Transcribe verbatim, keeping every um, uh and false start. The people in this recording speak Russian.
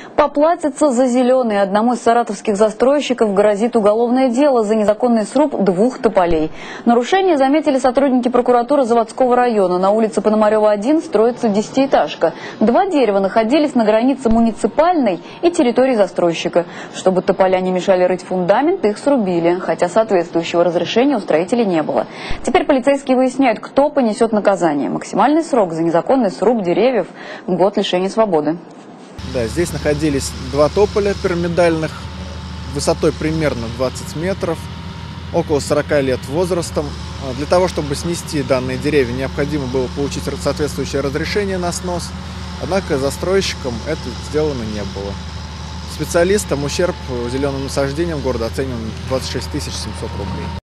Поплатиться за зеленый. Одному из саратовских застройщиков грозит уголовное дело за незаконный сруб двух тополей. Нарушение заметили сотрудники прокуратуры Заводского района. На улице Пономарева один строится десятиэтажка. Два дерева находились на границе муниципальной и территории застройщика. Чтобы тополя не мешали рыть фундамент, их срубили, хотя соответствующего разрешения у строителей не было. Теперь полицейские выясняют, кто понесет наказание. Максимальный срок за незаконный сруб деревьев – год лишения свободы. Да, здесь находились два тополя пирамидальных, высотой примерно двадцать метров, около сорока лет возрастом. Для того, чтобы снести данные деревья, необходимо было получить соответствующее разрешение на снос, однако застройщикам это сделано не было. Специалистам ущерб зеленым насаждениям города оценен в двадцать шесть тысяч семьсот рублей.